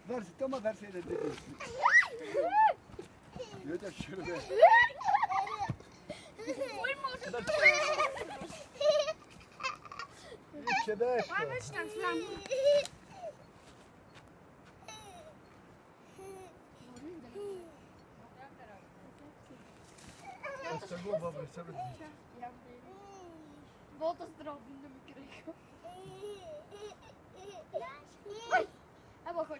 Versi, toma versi de dedi. Yo da şurada. كده استنوا بابا سبت Volta zdrowny mikryko. Albo chodź.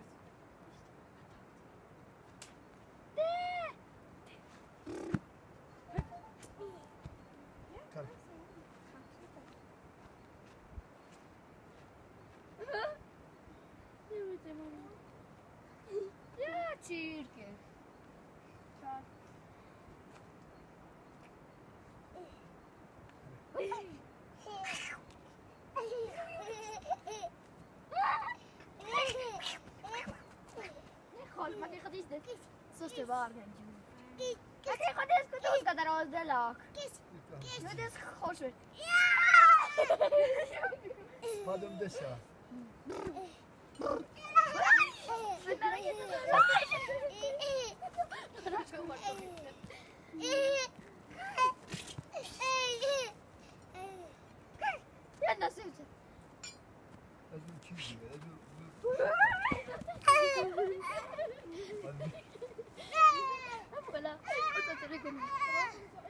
Ja, cirkę. خال ما خود است سوست بار کنیم. اگه خود است کدوم قدر آز دلک. نه دست خوشه. خادم دسا. Ya nasıl? Azul çizgi, azul. ولا